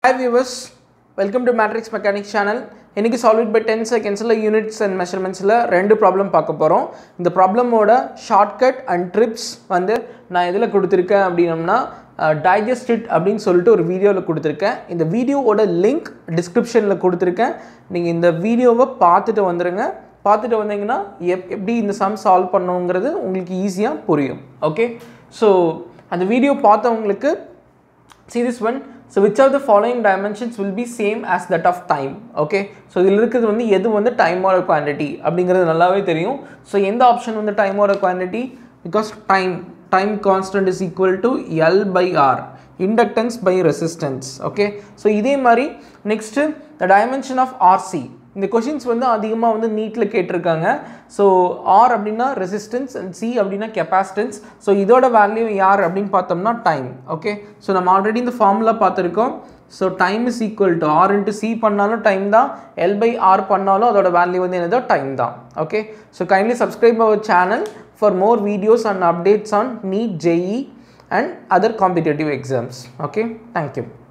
Hi viewers, welcome to MatrixMechanic channel. இன்னைக்கு solve it by 10 seconds units and measurements ரெண்டு problem பார்க்க போறோம். இந்த problem ஓட shortcut and trips வந்து நான் எதில கொடுத்திருக்கேன் அப்படினா digest it அப்படினு சொல்லிட்டு ஒரு வீடியோல கொடுத்திருக்கேன். இந்த வீடியோவோட லிங்க் descriptionல கொடுத்திருக்கேன். நீங்க இந்த வீடியோவை பார்த்துட்டு வந்துருங்க. பார்த்துட்டு வந்தீங்கன்னா எப்படி இந்த sum solve பண்ணனும்ங்கிறது உங்களுக்கு ஈஸியா புரியும். Okay? So அந்த வீடியோ பார்த்தவங்களுக்கு see this one. So which of the following dimensions will be same as that of time? Okay, so இதில் இருக்கிறது வந்து எது வந்து time or quantity அப்படிங்கிறது நல்லாவே தெரியும். So எந்த ஆப்ஷன் வந்து time or quantity? Because time constant is equal to L by R, inductance by resistance. Okay, so இதே மாதிரி next the dimension of RC. இந்த questions வந்து அதிகமாக வந்து நீட்ல கேட்டிருக்காங்க. So R அப்படின்னா resistance and C அப்படின்னா capacitance. So இதோட வேல்யூ யார் அப்படின்னு பார்த்தோம்னா time. Okay, so நம்ம ஆல்ரெடி இந்த ஃபார்முலா பார்த்துருக்கோம். So time is equal to R into C பண்ணாலும் time தான், L by R பண்ணாலும் அதோட வேல்யூ வந்து என்னதோ time தான். Okay, so kindly subscribe our channel for more videos and updates on NEET JEE and other competitive exams. Okay, thank you.